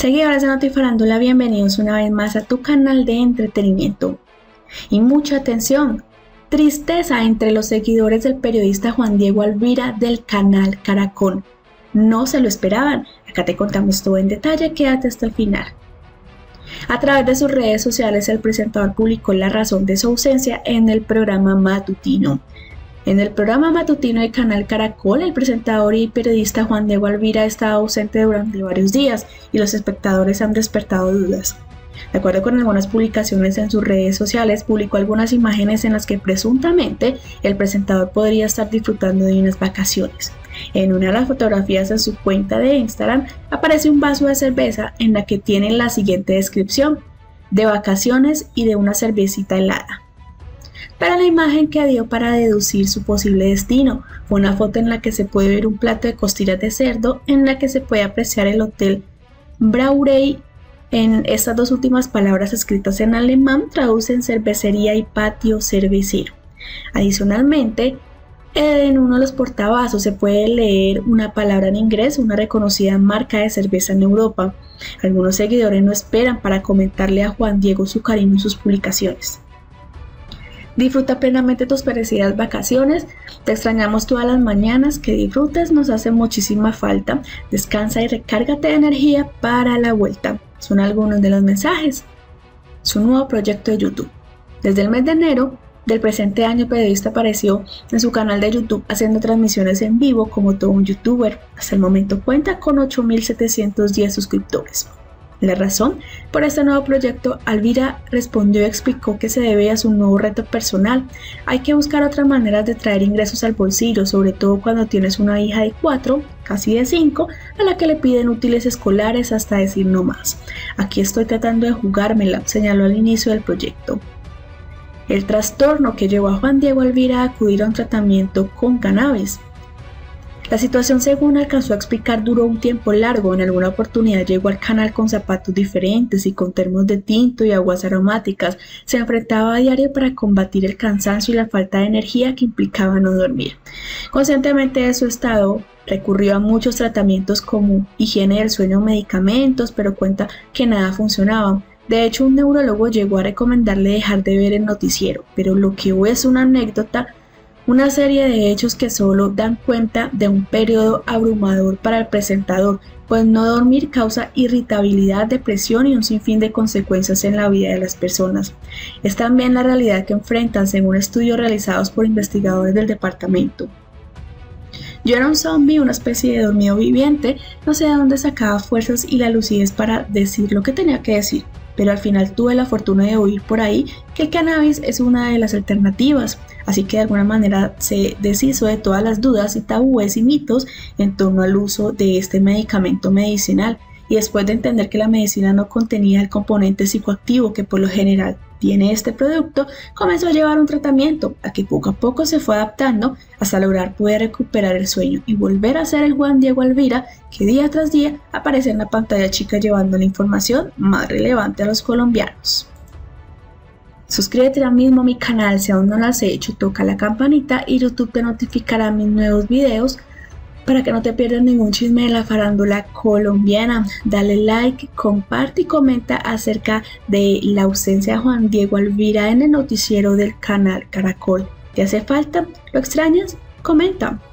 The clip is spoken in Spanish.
Seguidores de Notifarándula, bienvenidos una vez más a tu canal de entretenimiento. Y mucha atención, tristeza entre los seguidores del periodista Juan Diego Alvira del canal Caracol. No se lo esperaban, acá te contamos todo en detalle, quédate hasta el final. A través de sus redes sociales, el presentador publicó la razón de su ausencia en el programa matutino. En el programa matutino del canal Caracol, el presentador y periodista Juan Diego Alvira ha estado ausente durante varios días y los espectadores han despertado dudas. De acuerdo con algunas publicaciones en sus redes sociales, publicó algunas imágenes en las que presuntamente el presentador podría estar disfrutando de unas vacaciones. En una de las fotografías en su cuenta de Instagram aparece un vaso de cerveza en la que tiene la siguiente descripción: de vacaciones y de una cervecita helada. Pero la imagen que dio para deducir su posible destino fue una foto en la que se puede ver un plato de costillas de cerdo en la que se puede apreciar el hotel Brauerei. En estas dos últimas palabras escritas en alemán traducen cervecería y patio cervecero. Adicionalmente, en uno de los portavasos se puede leer una palabra en inglés, una reconocida marca de cerveza en Europa. Algunos seguidores no esperan para comentarle a Juan Diego su cariño en sus publicaciones. Disfruta plenamente tus merecidas vacaciones, te extrañamos todas las mañanas, que disfrutes, nos hace muchísima falta, descansa y recárgate de energía para la vuelta. Son algunos de los mensajes. Su nuevo proyecto de YouTube. Desde el mes de enero del presente año, el periodista apareció en su canal de YouTube haciendo transmisiones en vivo como todo un youtuber. Hasta el momento cuenta con 8.710 suscriptores. La razón por este nuevo proyecto, Alvira respondió y explicó que se debe a su nuevo reto personal. Hay que buscar otras maneras de traer ingresos al bolsillo, sobre todo cuando tienes una hija de 4, casi de 5, a la que le piden útiles escolares hasta decir no más. Aquí estoy tratando de jugármela, señaló al inicio del proyecto. El trastorno que llevó a Juan Diego Alvira a acudir a un tratamiento con cannabis. La situación, según alcanzó a explicar, duró un tiempo largo. En alguna oportunidad llegó al canal con zapatos diferentes y con termos de tinto y aguas aromáticas. Se enfrentaba a diario para combatir el cansancio y la falta de energía que implicaba no dormir. Conscientemente de su estado, recurrió a muchos tratamientos como higiene del sueño o medicamentos, pero cuenta que nada funcionaba. De hecho, un neurólogo llegó a recomendarle dejar de ver el noticiero, pero lo que hubo es una anécdota, una serie de hechos que solo dan cuenta de un periodo abrumador para el presentador, pues no dormir causa irritabilidad, depresión y un sinfín de consecuencias en la vida de las personas. Es también la realidad que enfrentan según estudios realizados por investigadores del departamento. Yo era un zombie, una especie de dormido viviente, no sé de dónde sacaba fuerzas y la lucidez para decir lo que tenía que decir, pero al final tuve la fortuna de oír por ahí que el cannabis es una de las alternativas, así que de alguna manera se deshizo de todas las dudas y tabúes y mitos en torno al uso de este medicamento medicinal, y después de entender que la medicina no contenía el componente psicoactivo que por lo general tiene este producto, comenzó a llevar un tratamiento a que poco a poco se fue adaptando hasta lograr poder recuperar el sueño y volver a ser el Juan Diego Alvira que día tras día aparece en la pantalla chica llevando la información más relevante a los colombianos. Suscríbete ahora mismo a mi canal si aún no lo has hecho, toca la campanita y YouTube te notificará mis nuevos videos para que no te pierdas ningún chisme de la farándula colombiana. Dale like, comparte y comenta acerca de la ausencia de Juan Diego Alvira en el noticiero del canal Caracol. ¿Te hace falta? ¿Lo extrañas? Comenta.